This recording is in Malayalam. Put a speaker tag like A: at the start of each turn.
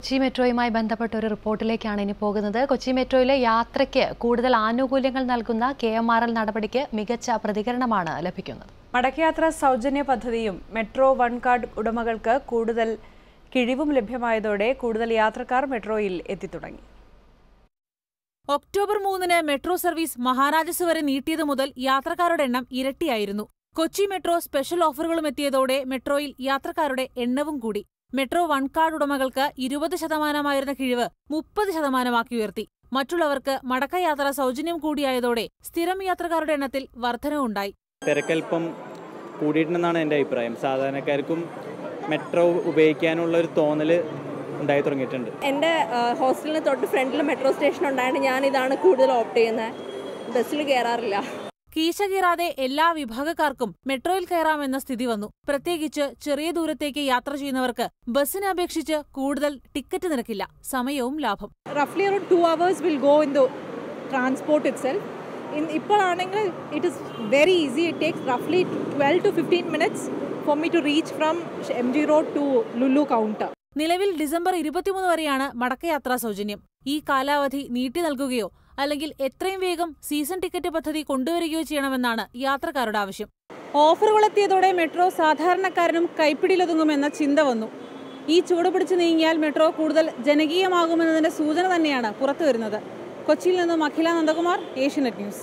A: കൊച്ചി മെട്രോയുമായി ബന്ധപ്പെട്ട ഒരു റിപ്പോർട്ടിലേക്കാണ് ഇനി പോകുന്നത്. കൊച്ചി മെട്രോയിലെ യാത്രയ്ക്ക് കൂടുതൽ ആനുകൂല്യങ്ങൾ നൽകുന്ന KMRL നടപടിക്ക് മികച്ച പ്രതികരണമാണ് ലഭിക്കുന്നത്.
B: മടക്കയാത്ര സൗജന്യ പദ്ധതിയും മെട്രോ വൺ കാർഡ് ഉടമകൾക്ക് കൂടുതൽ കിഴിവും ലഭ്യമായതോടെ കൂടുതൽ യാത്രക്കാർ മെട്രോയിൽ എത്തിത്തുടങ്ങി.
C: ഒക്ടോബർ 3-ന് മെട്രോ സർവീസ് മഹാരാജാസ് വരെ നീട്ടിയത് മുതൽ യാത്രക്കാരുടെ എണ്ണം ഇരട്ടിയായിരുന്നു. കൊച്ചി മെട്രോ സ്പെഷ്യൽ ഓഫറുകളും എത്തിയതോടെ മെട്രോയിൽ യാത്രക്കാരുടെ എണ്ണവും കൂടി. മെട്രോ വൺ കാർഡ് ഉടമകൾക്ക് 20% കിഴിവ് 30% ഉയർത്തി. മറ്റുള്ളവർക്ക് മടക്കയാത്ര സൗജന്യം കൂടിയായതോടെ സ്ഥിരം യാത്രക്കാരുടെ എണ്ണത്തിൽ വർധനവുണ്ടായി.
D: തിരക്കൽപ്പം കൂടിയിട്ടുണ്ടെന്നാണ് എൻ്റെ അഭിപ്രായം. സാധാരണക്കാർക്കും മെട്രോ ഉപയോഗിക്കാനുള്ള ഒരു തോന്നൽ ഉണ്ടായി തുടങ്ങിയിട്ടുണ്ട്.
E: എൻ്റെ ഹോസ്റ്റലിന് തൊട്ട് ഫ്രണ്ടിൽ മെട്രോ സ്റ്റേഷൻ ഉണ്ടായിട്ട് ഞാൻ ഇതാണ് കൂടുതൽ ഓപ്റ്റ് ചെയ്യുന്നത്. ബസ്സിൽ കയറാറില്ല.
C: കീശ കീറാതെ എല്ലാ വിഭാഗക്കാർക്കും മെട്രോയിൽ കയറാമെന്ന സ്ഥിതി വന്നു. പ്രത്യേകിച്ച് ചെറിയ ദൂരത്തേക്ക് യാത്ര ചെയ്യുന്നവർക്ക് ബസ്സിനെ അപേക്ഷിച്ച് കൂടുതൽ ടിക്കറ്റ് നിരക്കില്ല, സമയവും ലാഭം.
F: Roughly around 2 hours will go in the transport itself. ഇപ്പോഴാണെങ്കിൽ it is very easy. It takes roughly 12 to 15 minutes for me to reach from MG Road to Lulu counter.
C: നിലവിൽ ഡിസംബർ 23 വരെയാണ് മടക്കയാത്രാ സൗജന്യം. ഈ കാലാവധി നീട്ടി നൽകുകയോ അല്ലെങ്കിൽ എത്രയും വേഗം സീസൺ ടിക്കറ്റ് പദ്ധതി കൊണ്ടുവരികയോ ചെയ്യണമെന്നാണ് യാത്രക്കാരുടെ ആവശ്യം.
F: ഓഫറുകളെത്തിയതോടെ മെട്രോ സാധാരണക്കാരനും കൈപ്പിടിയിലൊതുങ്ങുമെന്ന ചിന്ത വന്നു. ഈ ചുവടുപിടിച്ച് നീങ്ങിയാൽ മെട്രോ കൂടുതൽ ജനകീയമാകുമെന്നതിന്റെ സൂചന തന്നെയാണ് പുറത്തുവരുന്നത്. കൊച്ചിയിൽ നിന്നും അഖില നന്ദകുമാർ, ഏഷ്യനെറ്റ് ന്യൂസ്.